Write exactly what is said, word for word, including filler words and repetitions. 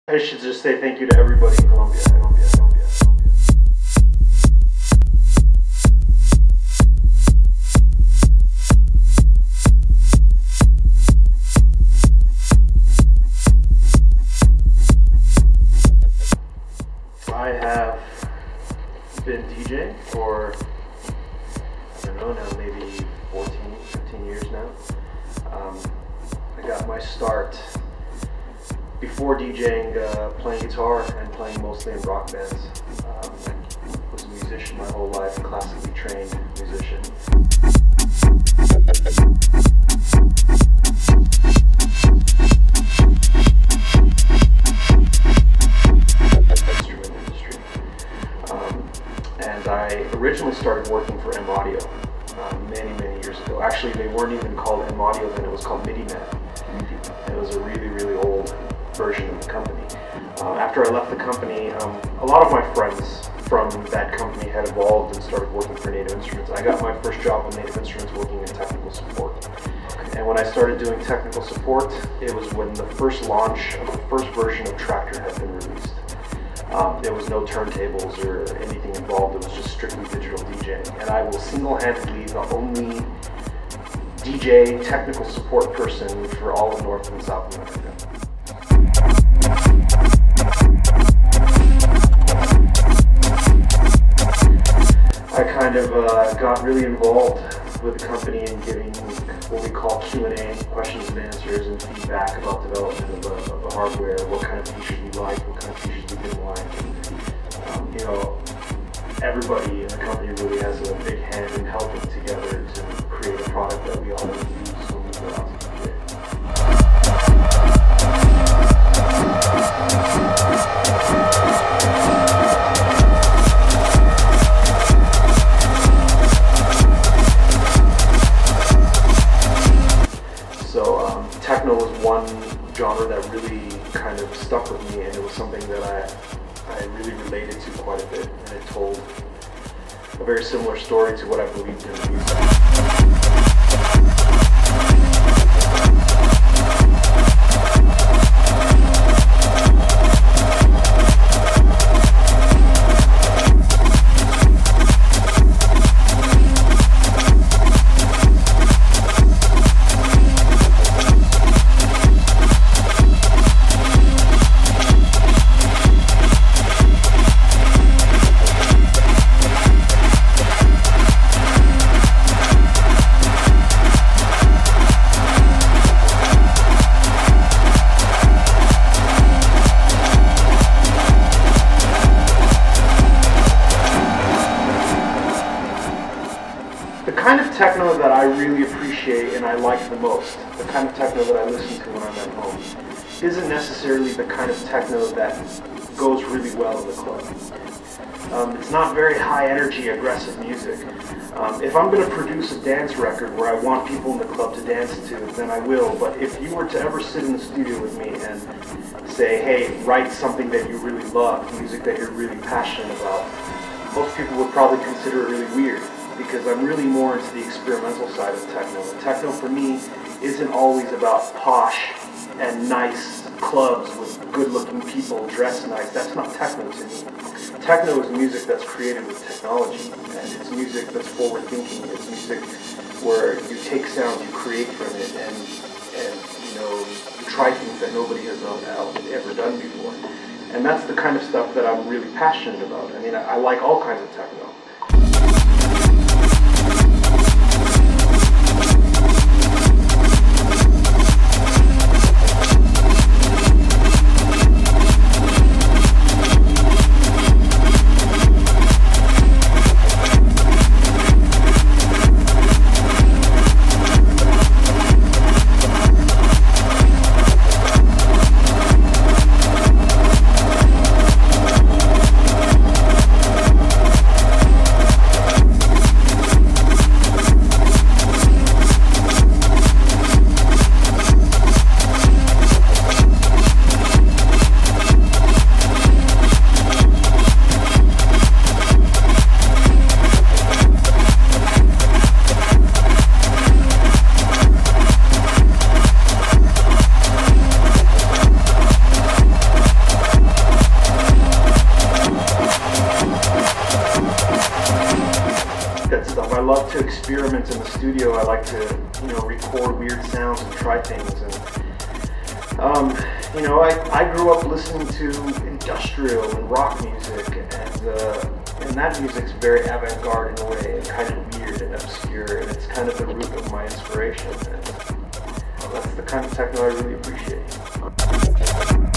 I should just say thank you to everybody in Colombia. Colombia, Colombia, Colombia. I have been DJing for, I don't know now, maybe fourteen, fifteen years now. Um, I got my start before DJing, uh, playing guitar and playing mostly in rock bands. Um, was a musician my whole life, classically trained musician. Instrument industry. Um, and I originally started working for M Audio uh, many, many years ago. Actually, they weren't even called M Audio then, it was called MIDI Man. It was a really, really old version of the company. Um, after I left the company, um, a lot of my friends from that company had evolved and started working for Native Instruments. I got my first job with Native Instruments working in technical support. And when I started doing technical support, it was when the first launch of the first version of Tractor had been released. Um, there was no turntables or anything involved, it was just strictly digital DJing. And I was single-handedly the only D J technical support person for all of North and South America. I kind of uh, got really involved with the company in giving what we call Q and A, questions and answers, and feedback about development of, uh, of the hardware, what kind of features we liked, what kind of features we didn't like. And, um, you know, everybody in the company really has a big hand in helping together to create a product that we all use when we go out to D J. So um, techno was one genre that really kind of stuck with me, and it was something that I, I really related to quite a bit, and it told a very similar story to what I believed in music. The kind of techno that I really appreciate and I like the most, the kind of techno that I listen to when I'm at home, isn't necessarily the kind of techno that goes really well in the club. Um, it's not very high energy, aggressive music. Um, if I'm going to produce a dance record where I want people in the club to dance to, then I will. But if you were to ever sit in the studio with me and say, hey, write something that you really love, music that you're really passionate about, most people would probably consider it really weird, because I'm really more into the experimental side of techno. And techno for me isn't always about posh and nice clubs with good-looking people dressed nice. That's not techno to me. Techno is music that's created with technology, and it's music that's forward-thinking. It's music where you take sounds, you create from it, and and you know you try things that nobody has ever done before. And that's the kind of stuff that I'm really passionate about. I mean, I, I like all kinds of techno. experiment in the studio. I like to, you know, record weird sounds and try things. And um, you know, I, I grew up listening to industrial and rock music, and uh, and that music's very avant-garde in a way, and kind of weird and obscure, and it's kind of the root of my inspiration. And that's the kind of techno I really appreciate.